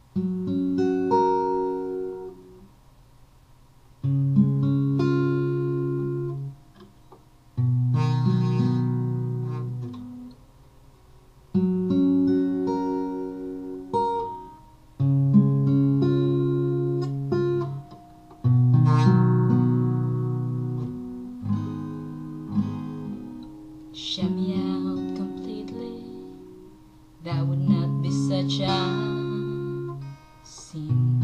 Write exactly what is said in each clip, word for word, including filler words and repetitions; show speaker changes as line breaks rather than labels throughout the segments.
Shut me out completely, that would not be such a scene.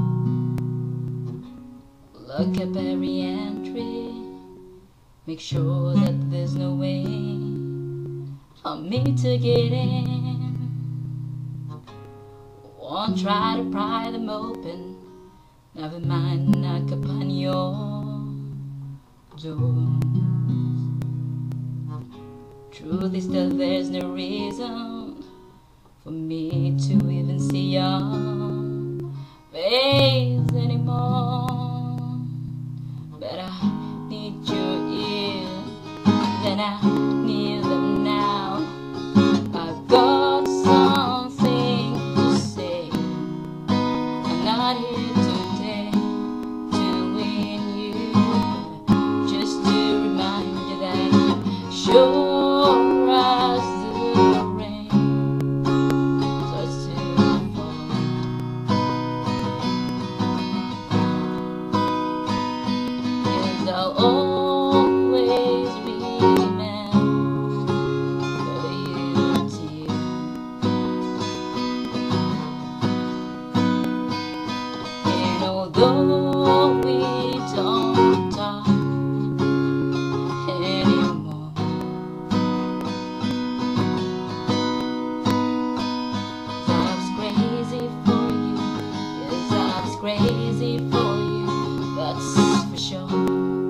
Look up every entry, make sure that there's no way for me to get in. Won't try to pry them open, never mind knock upon your door. Truth is that there's no reason for me to even see your face anymore. But I need your ear, then I need them now. I've got something to say. I'm not here today to win you, just to remind you that sure I'll always remember you, dear. And although we don't talk anymore, I was crazy for you. Yes, I was crazy for you, that's for sure.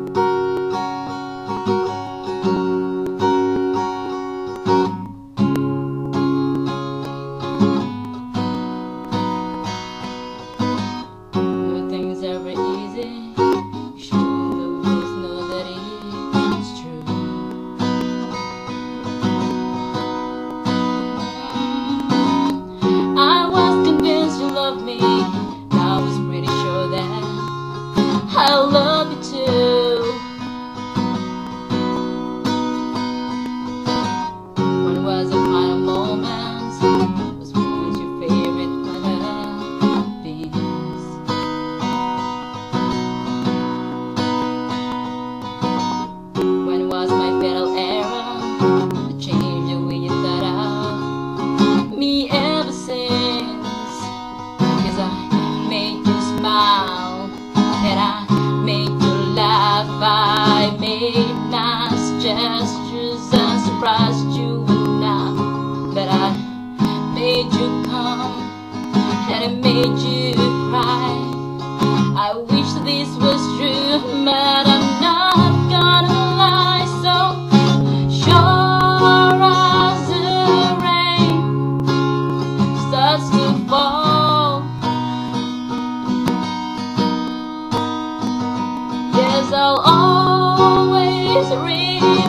I love you too. When was the final moment? Was once your favorite mother beans? When was my fatal error to change the way you thought of me ever since? Cause I made you smile and I made you laugh, I made nice gestures and surprised you enough. But I made you come and I made you cry. I wish this was true, but I'm not gonna lie. So sure as the rain starts to fall, yes, I'll always read.